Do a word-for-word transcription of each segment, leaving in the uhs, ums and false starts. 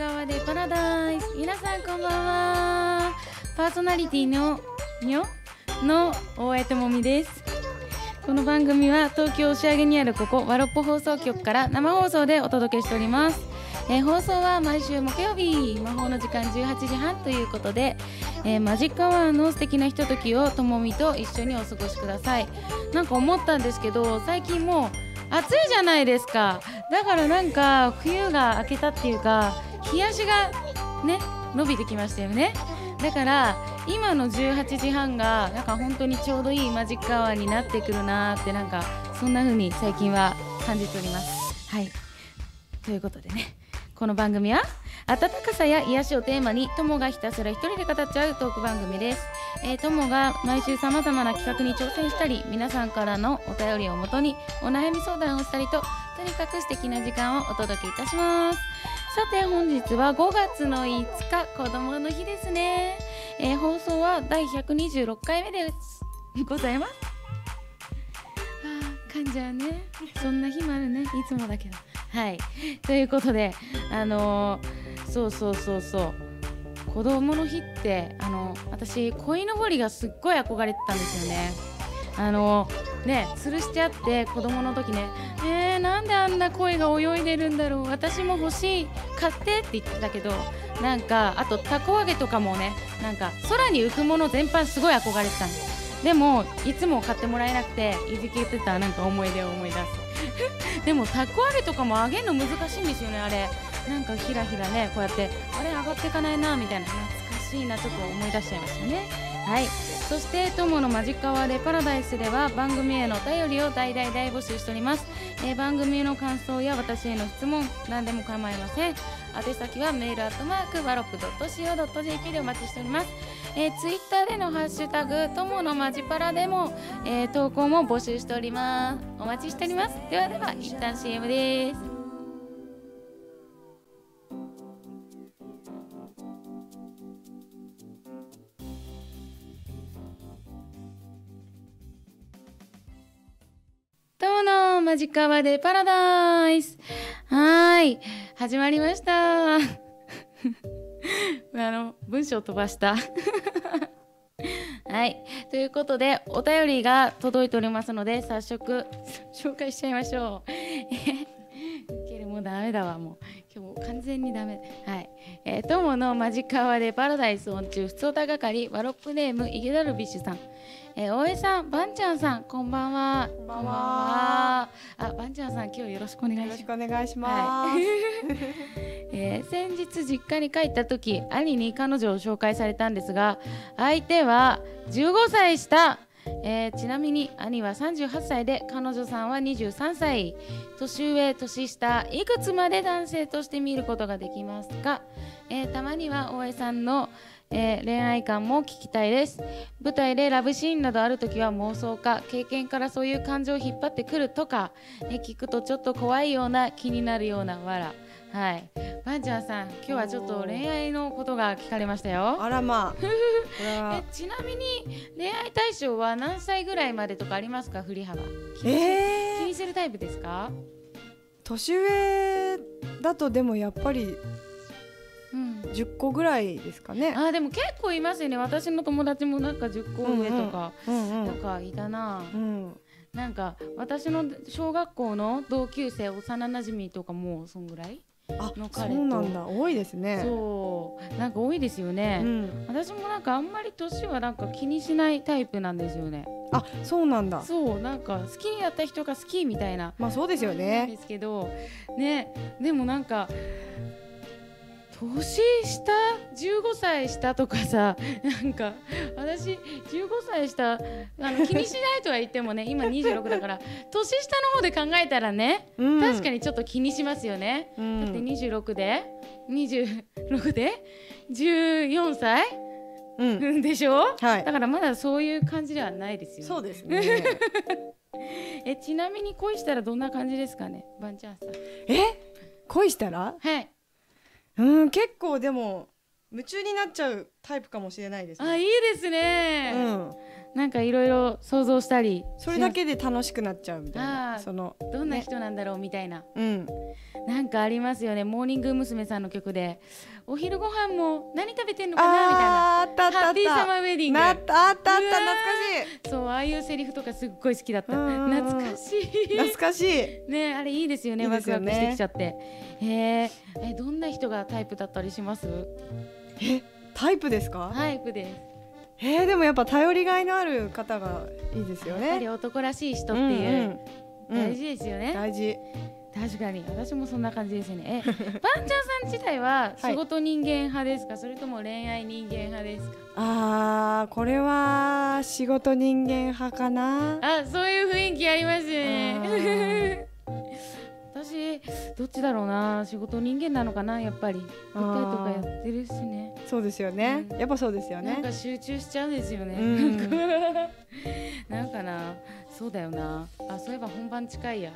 川でパラダイス。皆さんこんばんは。パーソナリティのにょの大江智美です。この番組は東京押上にあるここワロッポ放送局から生放送でお届けしております。えー、放送は毎週木曜日、魔法の時間じゅうはちじはんということで、えー、マジックアワーの素敵なひとときをともみと一緒にお過ごしください。なんか思ったんですけど、最近もう暑いじゃないですか。だからなんか冬が明けたっていうか、日足がね伸びてきましたよね。だから今のじゅうはちじはんがなんか本当にちょうどいいマジックアワーになってくるなーって、なんかそんな風に最近は感じております。はい、ということでね、この番組は温かさや癒しをテーマに友がひたすら一人で語っちゃうトーク番組です。えー、友が毎週さまざまな企画に挑戦したり、皆さんからのお便りをもとにお悩み相談をしたりと、とにかく素敵な時間をお届けいたします。さて本日はごがつのいつか、子どもの日ですね。えー、放送はだいひゃくにじゅうろっかいめですございます。あー噛んじゃうね。そんな日もあるね、いつもだけど。はい、ということで、あのー、そうそうそうそう、子どもの日ってあの私鯉のぼりがすっごい憧れてたんですよね。あのー、ね吊るしてあって、子供の時ね、えー、なんであんな鯉が泳いでるんだろう、私も欲しい、買ってって言ってたけど、なんかあとたこ揚げとかもね、なんか空に浮くもの全般すごい憧れてたんです。でもいつも買ってもらえなくて、いじけてたなんか思い出を思い出すでもたこ揚げとかも揚げるの難しいんですよね。あれなんかひらひらね、こうやってあれ上がっていかないなみたいな、懐かしいな、ちょっと思い出しちゃいましたね。はい、そして友のマジックアワーでパラダイスでは番組へのお便りを大大大募集しております。えー、番組の感想や私への質問、何でも構いません。宛先はメールアットマークワロップドットシーオードットジェーピー でお待ちしております。えー、ツイッターでのハッシュタグ友のマジパラでも、えー、投稿も募集しております。お待ちしております。ではでは一旦 シーエム です。友のマジックアワーでパラダイス。はーい、始まりましたあの文章飛ばしたはい、ということでお便りが届いておりますので、早速紹介しちゃいましょうウケる、もうダメだわ、もう今日も完全にダメ。はい、えー、友のマジックアワーでパラダイス音中ふつおた係、ワロップネームイゲダルビッシュさん、えー、大江さん、バンちゃんさん、こんばんは。 こんばんは。 あ、バンちゃんさん、今日よろしくお願いします。 よろしくお願いします。はいえー、先日実家に帰った時、兄に彼女を紹介されたんですが、相手はじゅうごさい下。えー、ちなみに兄はさんじゅうはっさいで、彼女さんはにじゅうさんさい。年上年下、いくつまで男性として見ることができますか？えー、たまには大江さんのえー、恋愛観も聞きたいです。舞台でラブシーンなどあるときは妄想か経験からそういう感情を引っ張ってくるとか、えー、聞くとちょっと怖いような、気になるようなわら。はい、バンちゃんさん、今日はちょっと恋愛のことが聞かれましたよ。 あらまあえちなみに恋愛対象は何歳ぐらいまでとかありますか？振り幅気に,、 えー、 気にするタイプですか？ 年上だとでもやっぱりうん、 じゅっこぐらいですかね。 あ、でも結構いますよね。私の友達もなんかじゅっこ上とか、 うんうん、 なんかいたな、 うん、 なんか私の小学校の同級生、幼なじみとかもそんぐらいの彼と。 そうなんだ、多いですね。 そうなんか多いですよね、うん、私もなんかあんまり年はなんか気にしないタイプなんですよね。 あ、そうなんだ。 そう、なんか好きになった人が好きみたいな。 まあそうですよね。 ですけどね、でもなんか年下じゅうごさい下とかさ、なんか私じゅうごさい下、あの気にしないとは言ってもね今にじゅうろくだから年下の方で考えたらね、うん、確かにちょっと気にしますよね、うん、だってにじゅうろくでにじゅうろくでじゅうよんさい、うん、でしょ、はい、だからまだそういう感じではないですよね。 そうですねえちなみに恋したらどんな感じですかね、バンちゃんさん。 え恋したら、 はい、 うん、結構でも夢中になっちゃうタイプかもしれないですね。 あ、いいですね、 うん、 なんかいろいろ想像したり、 それだけで楽しくなっちゃうみたいな。 あーそのどんな人なんだろうみたいな、 うんなんかありますよね。モーニング娘。さんの曲でお昼ご飯も何食べてんのかなみたいな、 あーあったあったあったハッピーサマーウェディング、 なったあったあったうわー懐かしいそう、ああいうセリフとかすっごい好きだった。 うんうんうん懐かしい懐かしいね、あれいいですよね。 いいですよねワクワクしてきちゃって。へえ、え、どんな人がタイプだったりします？ えタイプですか？ タイプです。 えー、でもやっぱ頼りがいのある方がいいですよやっぱりね。 男らしい人っていう、 うんうん大事ですよね。 大事。 確かに私もそんな感じですね。え、パンちゃんさん自体は仕事人間派ですか、それとも恋愛人間派ですか？ あーこれは仕事人間派かな。 あ、そういう雰囲気ありますよあね。 ー私どっちだろうな、仕事人間なのかな、やっぱり舞台とかやってるしね。 そうですよね、 うんやっぱそうですよね。 なんか集中しちゃうんですよね。 うんなんかな、そうだよな。あ、そういえば本番近いや。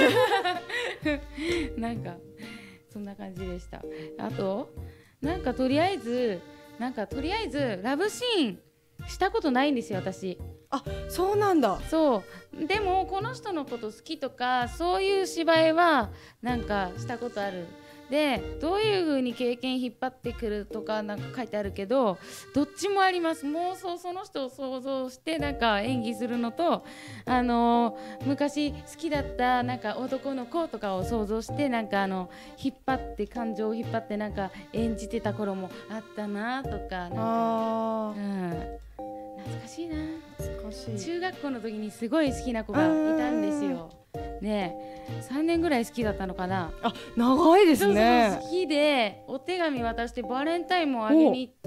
なんかそんな感じでした。あとなんかとりあえずなんかとりあえずラブシーンしたことないんですよ私。 あそうなんだ。 そうでもこの人のこと好きとかそういう芝居はなんかしたことある。でどういう風に経験引っ張ってくるとかなんか書いてあるけど、どっちもあります。妄想、その人を想像してなんか演技するのと、あのー昔好きだったなんか男の子とかを想像してなんかあの引っ張って感情を引っ張ってなんか演じてた頃もあったなとか、なんかあうん懐かしいな。 ー懐かしい。 中学校の時にすごい好きな子がいたんですよ。ねえさんねんぐらい好きだったのかな。 あ長いですそうね。 そう好きでお手紙渡してバレンタインもあげに行って、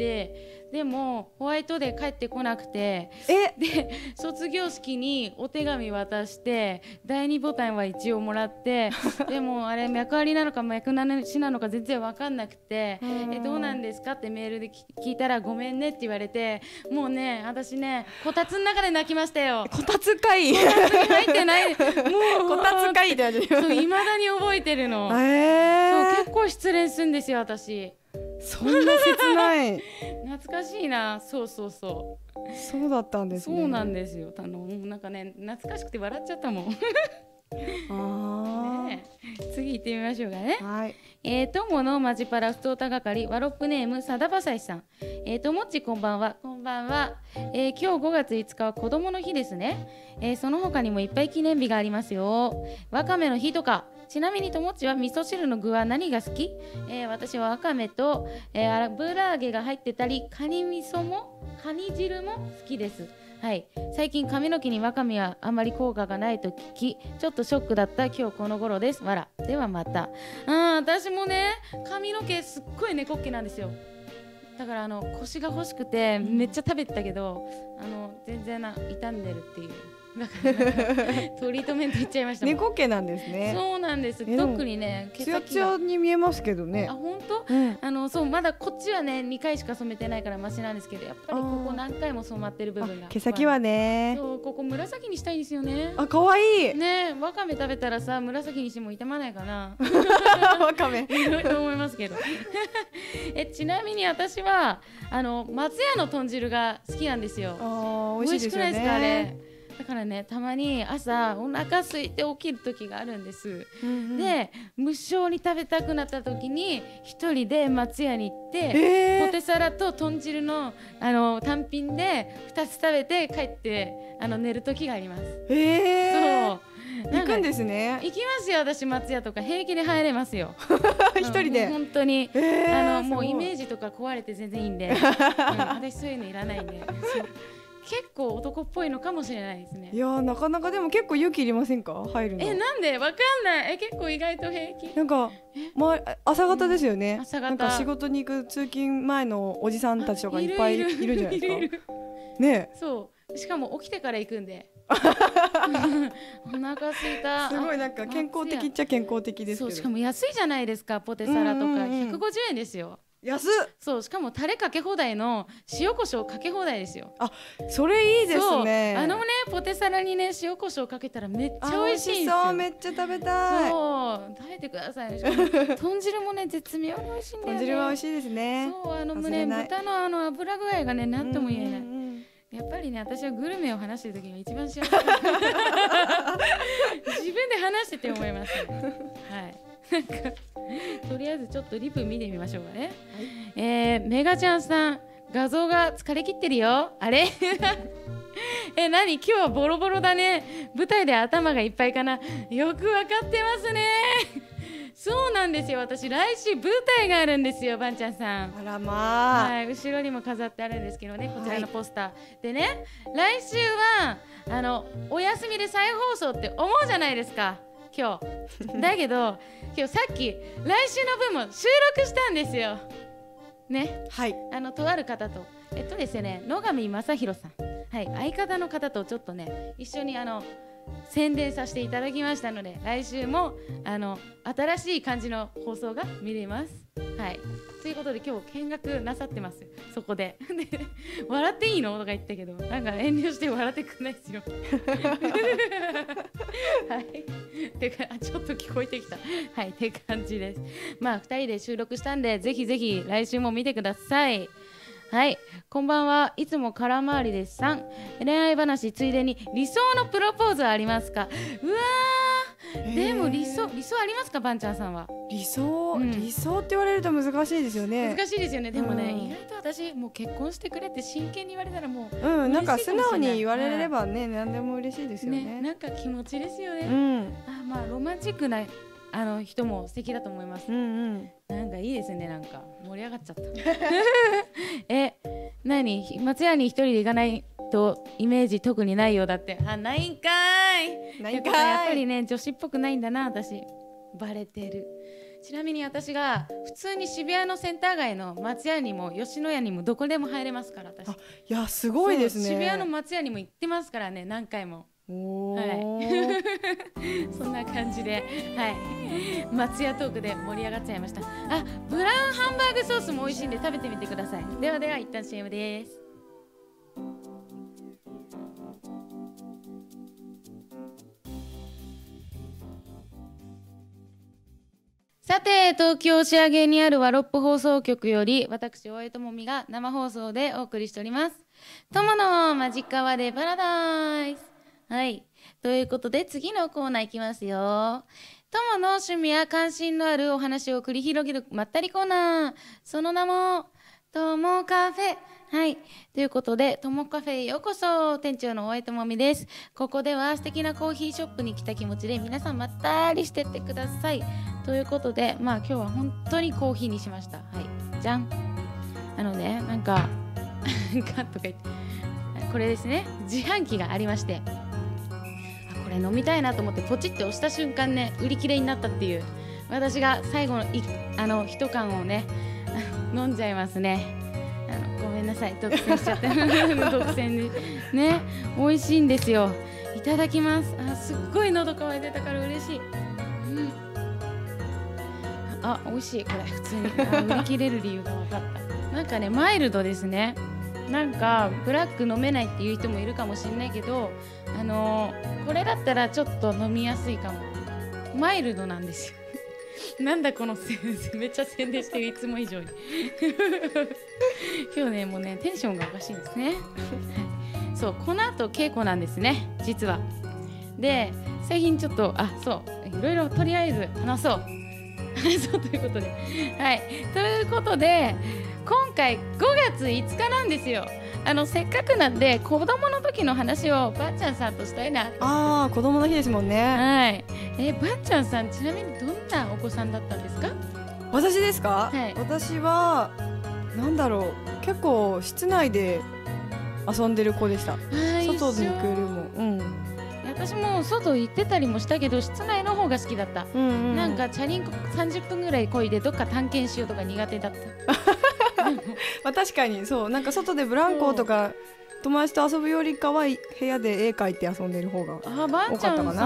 でもホワイトデー帰ってこなくて、 えで卒業式にお手紙渡してだいにボタンは一応もらってでもあれ脈ありなのか脈なしなのか全然分かんなくてえどうなんですかってメールで聞いたらごめんねって言われて、もうね私ねこたつの中で泣きましたよ。 こたつ会こたつに入ってないもうこたつ会でそう未だに覚えてるの。 えそう結構失恋するんですよ私。 そんな切ない懐かしいな。そうそうそそうだったんう、 ですね。 そうなんですよ。あのもうなんかね懐かしくて笑っちゃったもん。 あねえ次行ってみましょうかね。 ーはいえー、とものマジパラふとた係ワロップネームさだばさしさん。えーともっちこんばんは。こんばんは。えー、今日ごがついつかは子供の日ですね。えー、その他にもいっぱい記念日がありますよ。わかめの日とか。ちなみにともっちは味噌汁の具は何が好き？えー、私はわかめと、えー、油揚げが入ってたりカニ味噌もカニ汁も好きです。はい、最近髪の毛にわかめはあまり効果がないと聞きちょっとショックだった今日この頃です。わらではまた。あー私もね髪の毛すっごい猫っ毛なんですよ。だからあの腰が欲しくてめっちゃ食べてたけどあの全然な傷んでるっていう。だからトリートメントいっちゃいましたもん。 猫毛なんですね。 そうなんです。 えでも特にね毛ツヤ先がツヤに見えますけどねあ。本当、 うんあのそうまだこっちはねにかいしか染めてないからマシなんですけど、やっぱりここ何回も染まってる部分が毛先はね。 そうここ紫にしたいんですよね。 あ可愛いねえわかめ食べたらさ紫にしても傷まないかなわかめ。 いろいろ思いますけどえちなみに私はあの松屋の豚汁が好きなんですよ。 あー美味しいですよね。 美味しくないですかあれ。だからねたまに朝お腹空いて起きる時があるんです、 うんうん、 で無性に食べたくなった時に一人で松屋に行って、 えーポテサラと豚汁の、あの単品でふたつ食べて帰ってあの寝る時があります。 えー、 そう行くんですね。 行きますよ私松屋とか平気で入れますよ一人でうん本当に、 えーあのもうイメージ。 ジとか壊れて全然いいんで、うん、私そういうのいらないんでそう結構男っぽいのかもしれないですね。 いやーなかなかでも結構勇気いりませんか入るの。 えなんでわかんない。え結構意外と平気。 なんか、ま、朝方ですよね、 うん朝方なんか仕事に行く通勤前のおじさんたちとかいっぱいいるいるじゃないですかいるいるねそうしかも起きてから行くんでお腹すいえた。 すごいなんか健康的っちゃ健康的ですけど。 そうしかも安いじゃないですかポテサラとかうんうんうんひゃくごじゅうえんですよ。 安っ。 そうしかもタレかけ放題の塩コショウかけ放題ですよ。 あそれいいですね。 そうあのねポテサラにね塩コショウかけたらめっちゃ美味しいんですよ。 そうめっちゃ食べたい。 そう食べてくださいね。しかも豚汁もね絶妙に美味しいんだよね。 豚汁は美味しいですね。 そうあの忘れ胸ない豚のあの油具合がね何とも言えない。 うんうんうんやっぱりね、私はグルメを話してる時が一番幸せ自分で話してて思います、ね、はいなんかとりあえずちょっとリプ見てみましょうかね、はい、えー、メガちゃんさん画像が疲れ切ってるよあれえ、何今日はボロボロだね。舞台で頭がいっぱいかな。よくわかってますねそうなんですよ、私来週舞台があるんですよ、ばんちゃんさん。 あらまあ、 はい、後ろにも飾ってあるんですけどね、こちらのポスター、はい、でね、来週はあのお休みで再放送って思うじゃないですか今日だけど今日さっき来週の分も収録したんですよね、はい、あのとある方とえっとですね野上正弘さん、はい、相方の方とちょっとね一緒にあの宣伝させていただきましたので、来週もあの新しい感じの放送が見れます。はい、ということで今日見学なさってますよ、そこでで笑っていいのとか言ったけど、なんか遠慮して笑ってくんないですよはいてかちょっと聞こえてきたはいって感じです。まあふたりで収録したんで、ぜひぜひ来週も見てください。はい、こんばんは。いつも空回りですさん。恋愛話ついでに理想のプロポーズはありますか？うわー、でも理想理想ありますか、ばんちゃんさんは。 理想、うん、理想って言われると難しいですよね。 難しいですよね。でもね、うん、意外と私もう結婚してくれって真剣に言われたらもううん、なんか素直に言われればね、はい、何でも嬉しいですよね。ね、 なんか気持ちですよね。 うん、 あ、まあロマンチックなあの人も素敵だと思います。 うんうん、 なんかいいですね、なんか盛り上がっちゃったえ、何松屋に一人で行かないとイメージ特にないようだって。あ、ないんかーい。 ないんかーい。 やっぱりね女子っぽくないんだな、私バレてる。ちなみに私が普通に渋谷のセンター街の松屋にも吉野家にもどこでも入れますから、私。 あ、いやすごいですね。 渋谷の松屋にも行ってますからね、何回も。 おはい、そんな感じで、はい、松屋トークで盛り上がっちゃいました。あ、ブラウンハンバーグソースも美味しいんで食べてみてください。ではでは一旦 シーエム です。さて、東京仕上げにあるワロップ放送局より私大江智美が生放送でお送りしております。友のマジカワでパラダイス。はい、ということで次のコーナーいきますよ。友の趣味や関心のあるお話を繰り広げるまったりコーナー、その名も友カフェ。はい、ということで友カフェへようこそ。店長の大江智美です。ここでは素敵なコーヒーショップに来た気持ちで皆さんまったりしてってください。ということで、まあ今日は本当にコーヒーにしました。はい、じゃん。あのね、なんかカッとか言ってこれですね、自販機がありまして、これ飲みたいなと思ってポチって押した瞬間ね、売り切れになったっていう。私が最後のいあの一缶をね飲んじゃいますね。あのごめんなさい、独占しちゃって独占でね、美味しいんですよ。いただきます。あ、すっごい喉乾いてたから嬉しい。うん、あ、美味しい。これ普通にあ売り切れる理由が分かった。なんかね、マイルドですね。なんかブラック飲めないっていう人もいるかもしれないけど、あのー、これだったらちょっと飲みやすいかも。マイルドなんですよなんだこの宣伝、めっちゃ宣伝してる、いつも以上に今日ね、もうねテンションがおかしいんですねそう、この後稽古なんですね、実は。で、最近ちょっと、あ、そういろいろとりあえず話そう話そうということで、はい、ということで今回ごがついつかなんですよ。あのせっかくなんで子供の時の話をばんちゃんさんとしたいな。 ああ、子供の日ですもんね。 はい。えー、ばんちゃんさん、ちなみにどんなお子さんだったんですか？ 私ですか？ はい、 私はなんだろう、結構室内で遊んでる子でした。外に行くよりも、うん。 私も外行ってたりもしたけど室内の方が好きだった、うんうん、なんかチャリンコさんじゅっぷんぐらい漕いでどっか探検しようとか苦手だったまあ確かにそう、なんか外でブランコとか友達と遊ぶよりかは部屋で絵描いて遊んでる方が多かったかな。 あ、ばんちゃんさん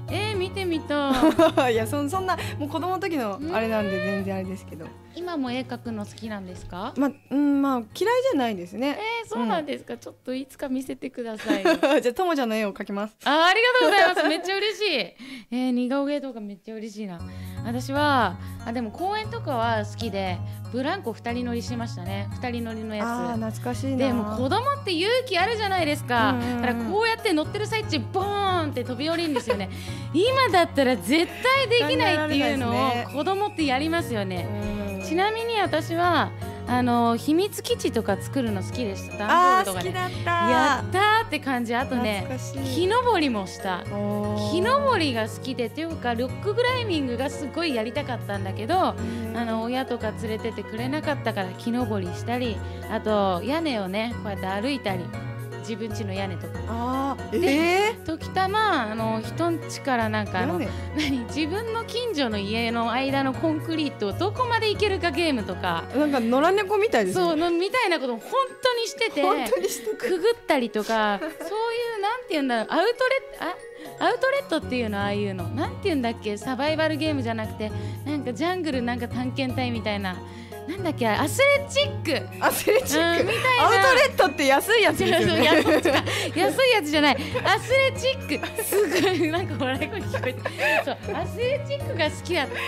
えー、見てみたいやそそんなもう子供の時のあれなんで全然あれですけど、 今も絵描くの好きなんですか？ まうんまあ嫌いじゃないですね。 えー、そうなんですか、うん、ちょっといつか見せてくださいよじゃあともちゃんの絵を描きます。 あありがとうございますめっちゃ嬉しい。えー、似顔絵とかめっちゃ嬉しいな。私はあでも公園とかは好きでブランコ二人乗りしましたね。二人乗りのやつ。 あー懐かしいな。 でも子供って勇気あるじゃないですか、うんうんうん、だからこうやって乗ってる最中ボーンって飛び降りるんですよね今だったら絶対できないっていうのを子供ってやりますよね。ちなみに私はあの秘密基地とか作るの好きでした。段ボールとかね、 あー好きだった。 やったーって感じ。あとね木登りもした。木登りが好きでっていうかロッククライミングがすごいやりたかったんだけど、あの親とか連れてってくれなかったから木登りしたり、あと屋根をねこうやって歩いたり、自分家の屋根とか。 あーえー、 時たまあの人ん家からなんかあの何自分の近所の家の間のコンクリートをどこまで行けるかゲームとか、 なんか野良猫みたいですね。 そうのみたいなことを本当にしてて、 本当にしててくぐったりとかそういうなんていうんだろう、アウトレットあアウトレットっていうの、ああいうのなんていうんだっけ、サバイバルゲームじゃなくてなんかジャングルなんか探検隊みたいな、なんだっけ、アスレチックアスレチック、 うん、みたいな。 アウトレットって安いやつですよね。 安いやつじゃない、アスレチックすごいなんか笑い声聞こえてそうアスレチックが好きだった。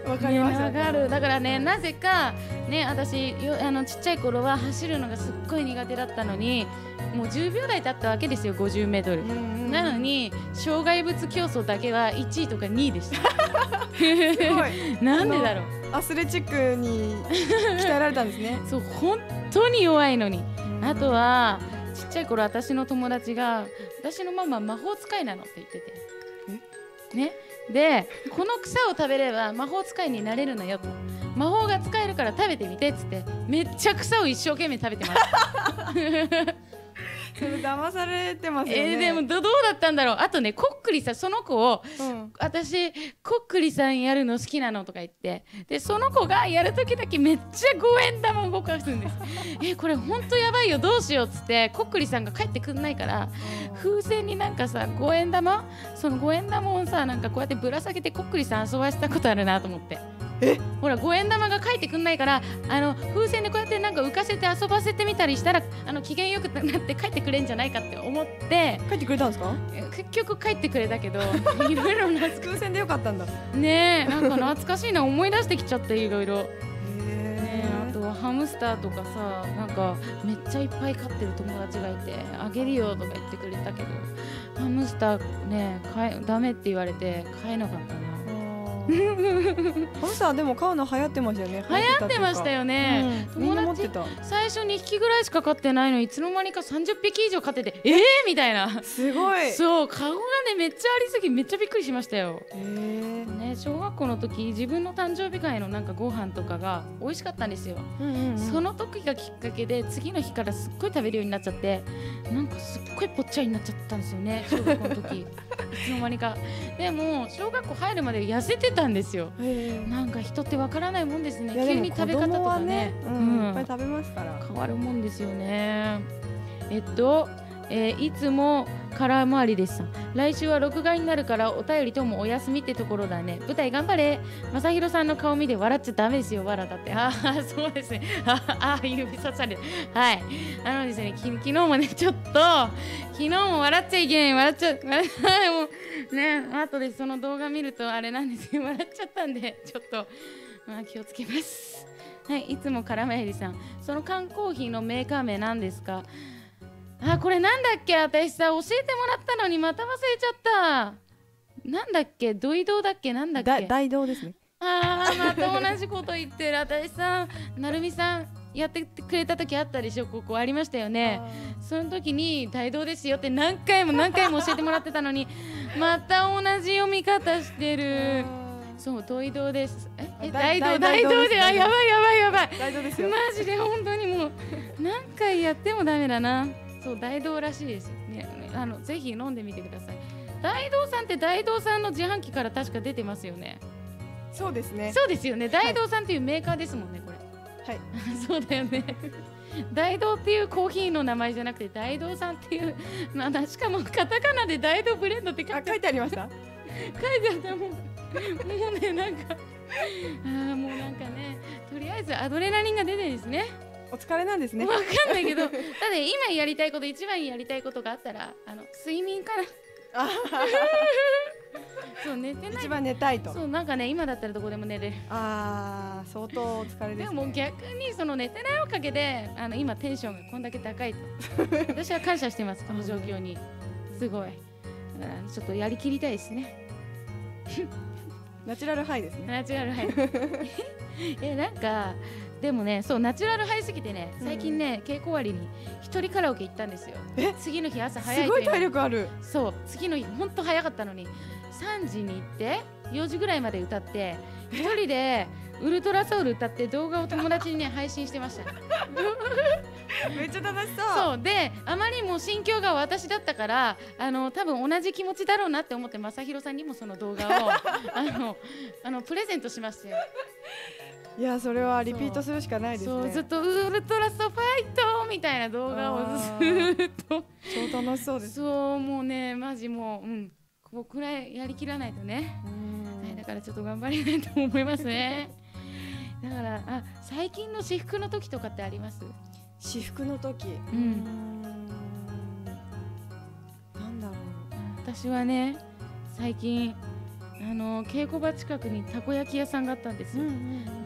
わかります、 ね、わかる。だからね、なぜかね、私よあのちっちゃい頃は走るのがすっごい苦手だったのに、もうじゅうびょうだいだったわけですよ、ごじゅうメートル、うんうん、なのに障害物競争だけはいちいとかにいでしたすごいなんでだろう、 アスレチックに鍛えられたんですねそう本当に弱いのに。あとはちっちゃい頃私の友達が私のママ魔法使いなのって言っててね、でこの草を食べれば魔法使いになれるのよと、魔法が使えるから食べてみてっつってめっちゃ草を一生懸命食べてますそれ騙されてますよね。 えー、でも ど, どうだったんだろう。あとね、こっくりさその子を、うん、私こっくりさんやるの好きなのとか言って、でその子がやるときだけめっちゃごえん玉を動かすんですえー、これほんとやばいよどうしようっつって、こっくりさんが帰ってくんないから風船になんかさごえん玉、そのごえん玉をさなんかこうやってぶら下げてこっくりさん遊ばせたことあるなと思って。 えほらごえん玉が帰ってくんないから、あの風船でこうやってなんか浮かせて遊ばせてみたりしたら、あの機嫌よくなって帰ってくれんじゃないかって思って。 帰ってくれたんですか？ 結局帰ってくれたけどいろいろな風船でよかったんだねえ、なんか懐かしいな思い出してきちゃっていろいろ。あとハムスターとかさ、なんかめっちゃいっぱい飼ってる友達がいてあげるよとか言ってくれたけど、ハムスターね買えダメって言われて買えなかったなハムスターでも飼うの流行ってましたよね。 流行ってましたよね、 うん、友達最初にひきぐらいしか飼ってないのにいつの間にかさんじゅっぴき以上飼ってて、えーみたいな。 すごい。 そうカゴがねめっちゃありすぎめっちゃびっくりしましたよ。 へーね、小学校の時自分の誕生日会のなんかご飯とかが美味しかったんですよ、 うんうんうん、 その時がきっかけで次の日からすっごい食べるようになっちゃって、なんかすっごいぽっちゃりになっちゃったんですよね小学校の時いつの間にか。でも小学校入るまで痩せてたんですよ。なんか人ってわからないもんですね。急に食べ方とかね、 うんうん、いっぱい食べますから変わるもんですよね。えっとえー、いつも空回りですさん、来週は録画になるからお便りともお休みってところだね。舞台頑張れ。まさひろさんの顔見て笑っちゃダメですよ。笑だって。ああそうですね。ああ指さされる。はい。あのですね、き昨日もねちょっと昨日も笑っちゃいけない笑っちゃ笑もうね、後でその動画見るとあれなんですよ、笑っちゃったんでちょっとまあ気をつけます。はい。いつもからまえりさん、その缶コーヒーのメーカー名なんですか？あ、これなんだっけ、私さ教えてもらったのにまた忘れちゃった。なんだっけ、ドイドだっけ、なんだっけ。 大道ですね。 あーまた同じこと言ってる。私さ、なるみさんやってくれた時あったでしょ。ここありましたよね。その時に大道ですよって何回も何回も教えてもらってたのにまた同じ読み方してる。そう、ドイドです。ええ大道大道で、あ、やばいやばいやばい。 大道ですよ。 マジで本当にもう何回やってもダメだな。そう大道らしいですね。あのぜひ飲んでみてください。大道さんって大道さんの自販機から確か出てますよね。 そうですね。 そうですよね。大道さんっていうメーカーですもんねこれ。 はい。 そうだよね。大道っていうコーヒーの名前じゃなくて大道さんっていう、まあ、しかもカタカナで大道ブレンドって書いてありました。 書いてあったもん。もうね、なんかあーもうなんかね、とりあえずアドレナリンが出てるんですね。 お疲れなんですね。 わかんないけど、ただ今やりたいこと、一番やりたいことがあったら、あの睡眠かな。そう寝てない。 一番寝たいと。 そうなんかね、今だったらどこでも寝れる。 ああ、相当お疲れです、ね。 でも逆にその寝てないおかげで、あの今テンションがこんだけ高いと。私は感謝してます、この状況に。すごい。だからちょっとやりきりたいですね。 ナチュラルハイですね。 ナチュラルハイ。え、なんかでもね、そうナチュラルハイすぎてね、最近ね、稽古終わりに一人カラオケ行ったんですよ。次の日朝早い。 すごい体力ある。 そう、次の日本当早かったのにさんじに行ってよじぐらいまで歌って、一人でウルトラソウル歌って動画を友達にね配信してました。 めっちゃ楽しそう。 そうで、あまりも心境が私だったから、あの多分同じ気持ちだろうなって思って、正弘さんにもその動画をあのあのプレゼントしましたよ。 いや、それはリピートするしかないですね。 そう、ずっとウルトラソファイトみたいな動画をずっと。 超楽しそうです。 そう、もうね、マジもう、うん、ここくらいやりきらないとね。はい、だからちょっと頑張りないと思いますね。だから、あ、最近の私服の時とかってあります？ 私服の時、 うん、 なんだろう。 私はね、最近あの稽古場近くにたこ焼き屋さんがあったんですよ。うんうん、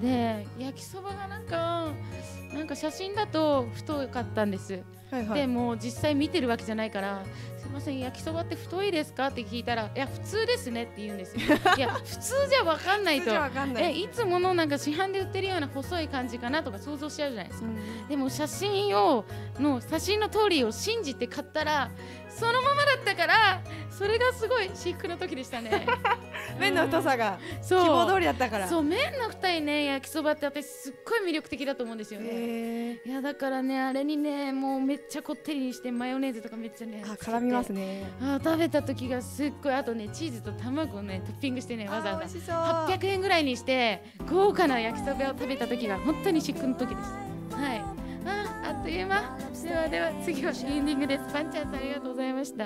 で、焼きそばがなんかなんか写真だと太かったんです。はいはい、でも実際見てるわけじゃないから、すいません、焼きそばって太いですかって聞いたら、いや普通ですねって言うんですよ。いや普通じゃ分かんないと。え、いつものなんか市販で売ってるような細い感じかなとか想像しちゃうじゃないですか。うん、でも写真をの写真の通りを信じて買ったらそのままだったから、それがすごい至福の時でしたね。 麺の太さが希望通りだったから。 そう、麺の太いね焼きそばって私すっごい魅力的だと思うんですよね。いやだからね、あれにね、もうめっちゃこってりにしてマヨネーズとかめっちゃね、 あ、絡みますね。 あ、食べた時がすっごい、あとねチーズと卵をねトッピングしてね、わざわざはっぴゃくえんぐらいにして豪華な焼きそばを食べた時が本当に至福の時です。はい。あ、あっという間。ではでは次はエンディングです。パンちゃんさんありがとうございました。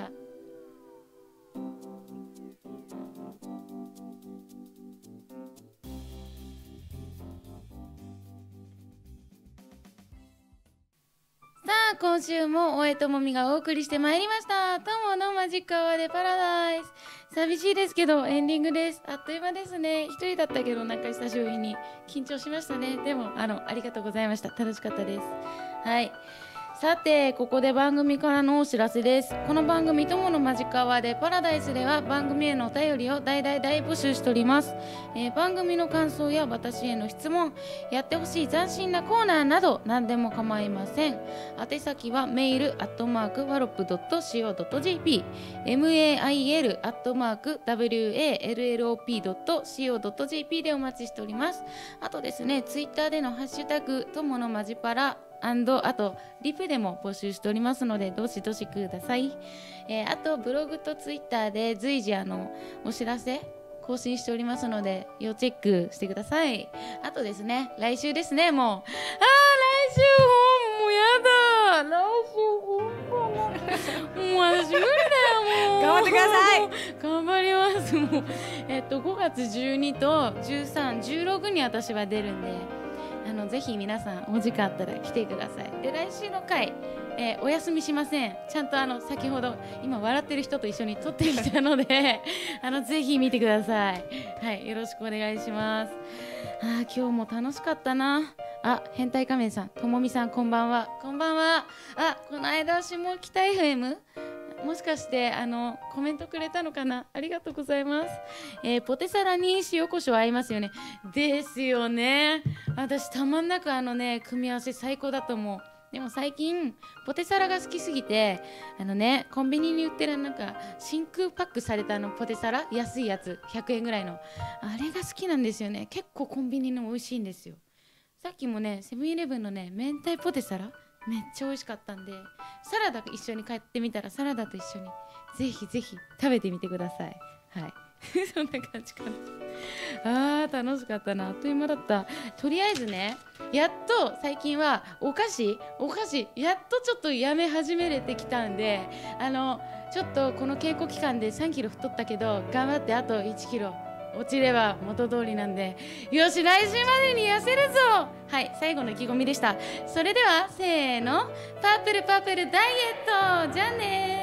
さあ今週も大江ともみがお送りしてまいりました。友のマジックアワーでパラダイス。寂しいですけどエンディングです。あっという間ですね。一人だったけどなんか久しぶりに緊張しましたね。でもあのありがとうございました。楽しかったです。はい。さてここで番組からのお知らせです。この番組友のマジックアワーでパラダイスでは番組へのお便りを大大大募集しております。えー、番組の感想や私への質問、やってほしい斬新なコーナーなど何でも構いません。宛先はメールアットマークワロップドットシーオードットジェーピー メールアットマーク ダブリューエーエルエルオーピードットシーオードットジェーピー でお待ちしております。あとですね、ツイッターでのハッシュタグ友のマジパラあとリプでも募集しておりますのでどしどしください。えー、あとブログとツイッターで随時あのお知らせ更新しておりますので要チェックしてください。あとですね、来週ですね、もうあー来週もうやだ、来週本番もう私無理だよ、もう頑張ってください。 頑張ります。もうえっとごがつじゅうにとじゅうさん、じゅうろくに私は出るんで、あのぜひ皆さんお時間あったら来てください。で来週の回、えー、お休みしません。ちゃんとあの先ほど今笑ってる人と一緒に撮ってきたのであのぜひ見てください。はい、よろしくお願いします。あ今日も楽しかったな。あ、変態仮面さん、ともみさんこんばんは。こんばんは。あ、この間下北 エフエムもしかしてあのコメントくれたのかな。ありがとうございます。えー、ポテサラに塩コショウ合いますよね。ですよね。私たまんなくあのね組み合わせ最高だと思う。でも最近ポテサラが好きすぎて、あのねコンビニに売ってるなんか真空パックされたあのポテサラ、安いやつひゃくえんぐらいの、あれが好きなんですよね。結構コンビニの美味しいんですよ。さっきもねセブンイレブンのね明太ポテサラめっちゃ美味しかったんで、サラダ一緒に買ってみたらサラダと一緒にぜひぜひ食べてみてください。はいそんな感じかな。あー楽しかったな、あっという間だった。とりあえずね、やっと最近はお菓子お菓子やっとちょっとやめ始めれてきたんで、あのちょっとこの稽古期間でさんキロ太ったけど、頑張ってあといちキロ落ちれば元通りなんで、よし来週までに痩せるぞ。はい、最後の意気込みでした。それではせーの、パープルパープルダイエット、じゃあねー。